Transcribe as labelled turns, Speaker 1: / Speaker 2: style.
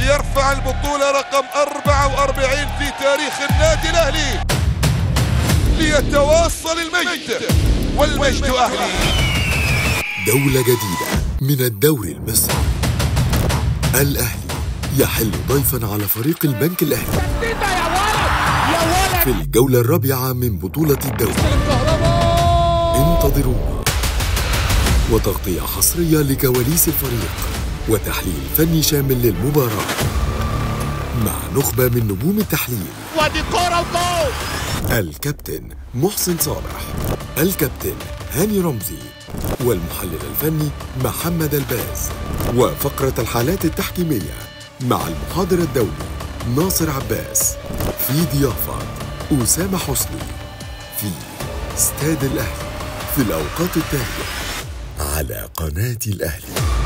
Speaker 1: ليرفع البطولة رقم 44 في تاريخ النادي الأهلي، ليتواصل المجد والمجد أهلي.
Speaker 2: دولة جديدة من الدوري المصري. الأهلي يحل ضيفا على فريق البنك الأهلي في الجولة الرابعة من بطولة الدوري. انتظرونا وتغطية حصرية لكواليس الفريق وتحليل فني شامل للمباراة مع نخبة من نجوم التحليل.
Speaker 3: ودي كورة وجول.
Speaker 2: الكابتن محسن صالح، الكابتن هاني رمزي، والمحلل الفني محمد الباز، وفقرة الحالات التحكيمية مع المحاضر الدولي ناصر عباس، في ضيافة أسامة حسني، في استاد الأهلي في الأوقات التالية على قناة الأهلي.